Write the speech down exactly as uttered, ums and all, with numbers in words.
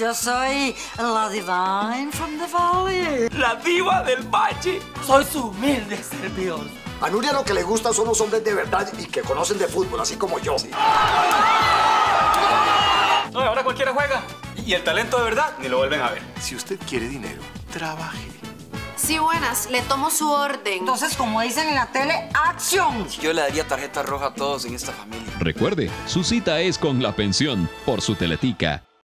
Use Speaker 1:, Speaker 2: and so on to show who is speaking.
Speaker 1: yo soy la Divine from the Valley.
Speaker 2: La diva del valle. Soy su humilde servidor.
Speaker 3: A Nuria lo que le gustan son los hombres de verdad y que conocen de fútbol, así como yo.
Speaker 2: No, ahora cualquiera juega. Y el talento de verdad ni lo vuelven a ver.
Speaker 4: Si usted quiere dinero, trabaje.
Speaker 5: Sí, buenas, le tomo su orden.
Speaker 1: Entonces, como dicen en la tele, ¡acción!
Speaker 6: Yo le daría tarjeta roja a todos en esta familia.
Speaker 7: Recuerde, su cita es con la pensión por su Teletica.